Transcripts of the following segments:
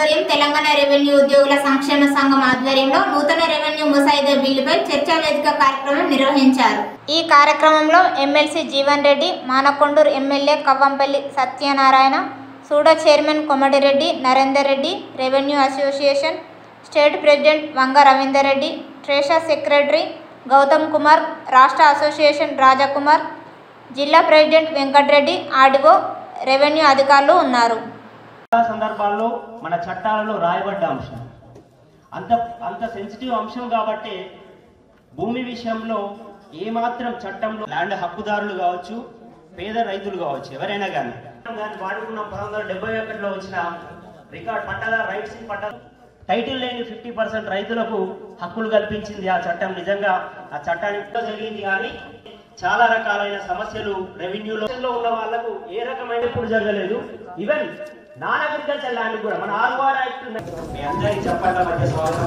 ఉదయం తెలంగాణ రెవెన్యూ ఉద్యోగుల సంక్షేమ సంఘం ఆధ్వర్యంలో నూతన రెవెన్యూ ముసాయిదా బిల్లుపై చర్చా వేదిక కార్యక్రమం నిర్వహించారు. ఈ కార్యక్రమంలో MLC Jeevan Reddy, Manakondur MLA Kavvampalli Satyanarayana, SUDA chairman Komatireddy Narender Reddy, revenue association state president Vanga Ravinder Reddy, treasury secretary Gautham Kumar, రాష్ట్ర అసోసియేషన్ రాజకుమార్, జిల్లా ప్రెసిడెంట్ వెంకటరెడ్డి, ఆర్డీఓ, రెవెన్యూ అధికారులు ఉన్నారు. సందర్భాల్లో మన చట్టాలలో రాయబడ్డ అంశం అంత సెన్సిటివ్ అంశం కాబట్టి భూమి విషయంలో ఏమాత్రం చట్టంలో ల్యాండ్ హక్కుదారులు కావచ్చు, పేద రైతులు కావచ్చు, ఎవరైనా కానీ వాడుకున్న 1971లో వచ్చిన రికార్డ్ పట్టాదారు రైట్స్ ఇన్ పట్టా టైటిల్ లేని 50% రైతులకు హక్కులు కల్పించింది ఆ చట్టం. నిజంగా ఆ చట్టానికి జరిగింది. కానీ చాలా రకాలైన సమస్యలు రెవెన్యూలో ఉన్న వాళ్లకు ఏ రకమైన ఇప్పుడు జరగలేదు. ఈవెన్ నాన్ అగ్రికల్చర్ ల్యాండ్ కూడా మన ఆర్ఓఆర్ యాక్ట్ మీ అందరికీ చెప్పాల మధ్య స్వాగతం.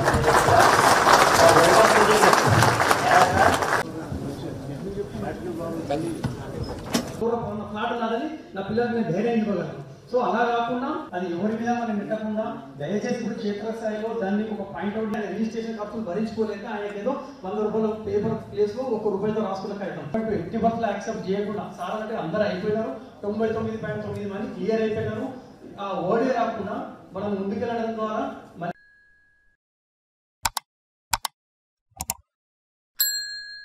ఫ్లాట్ ఉన్నదని నా పిల్లలకు నేను ధైర్యం ఇవ్వగలను. సో అలా కాకుండా అది ఎవరి మీద మనం పెట్టకుండా దయచేసి ఇప్పుడు క్షేత్రస్థాయిలో దాన్ని ఒక పాయింట్అవుట్ రిజిస్ట్రేషన్ ఖర్చులు భరించుకోలేక ఆయనకి ఏదో 100 రూపాయల పేపర్ ప్లేస్ లో 1 రూపాయతో రాసుకున్న కాగితం 80% యాక్సెప్ట్ చేయకుండా సార్ అంటే అందరూ అయిపోయినారు. 99.9 మంది క్లియర్ అయిపోయినారు. ఆ ఓడే రాకుండా మనం ముందుకెళ్ళడం ద్వారా